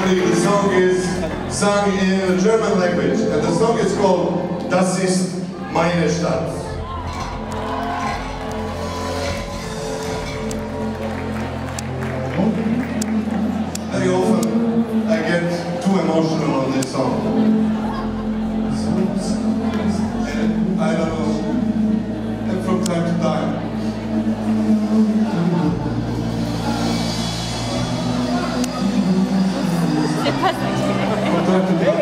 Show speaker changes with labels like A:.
A: everybody, the song is sung in a German language, and the song is called Das ist meine Stadt. Very often I get too emotional on this song. And I don't know, and from time to time. From time to time.